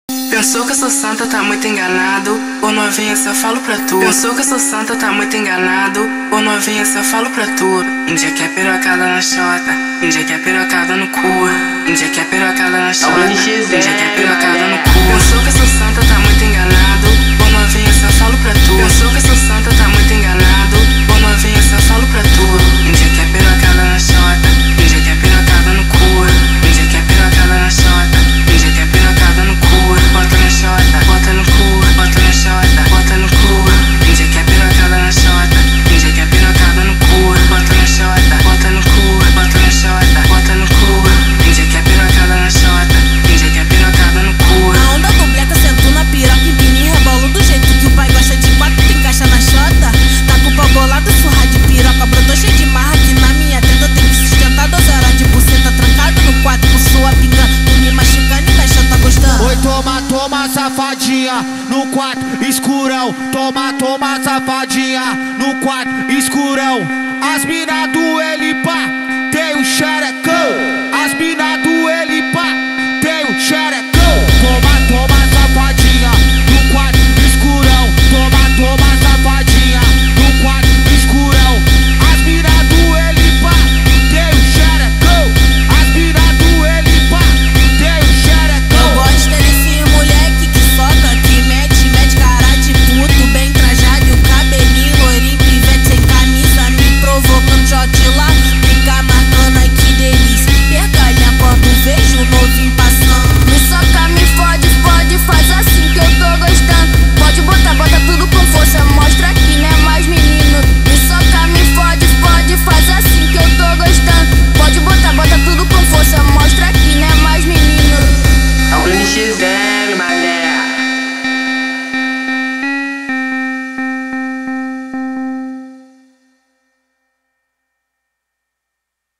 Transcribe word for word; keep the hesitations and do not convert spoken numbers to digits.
Pensou que eu sou santa, tá muito enganado. Ô novinha, se eu falo pra tu. Pensou que eu sou santa, tá muito enganado. Ô novinha, se eu falo pra tu. Um dia que é pirocada na chota, um dia que é pirocada no cu. Um dia que é pirocada na chota, um dia que é pirocada no cu. Pensou que eu sou santa, tá muito enganado. Ô novinha, se eu falo pra tu. Pensou que eu sou santa, tá muito enganado. Ô novinha, se eu falo pra tu. Um dia que é pirocada na chota, um dia que é pirocada no cu. Um dia que é pirocada na chota, um dia que é pirocada no cu. Bota na chota, bota no cu, bota na chota, bota no cu. Um dia que é pirocada na chota, um dia que é pirocada no cu. Bota na chota, bota no cu, bota na chota, bota no cu. Um dia que é pirocada na chota, um dia que é pirocada no cu. A onda do bleca sentou na piroca e empina rebolo do jeito que o pai gosta de quatro, tem caixa na chota. Tá com o pau bolado, surra de piroca, brotou cheio de marra que na minha teta eu tenho que sustentar doze horas de buceta trancado no quarto com sua pica. Tu me machucando e na chota gostando. Oi, toma, toma, safadinha, no quarto escurão. Toma, toma, safadinha, no quarto escurão. As mina do Elipa tem o xereca.